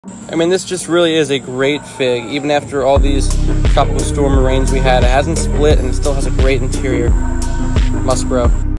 I mean, this just really is a great fig. Even after all these tropical storm rains we had, it hasn't split and it still has a great interior. Must grow.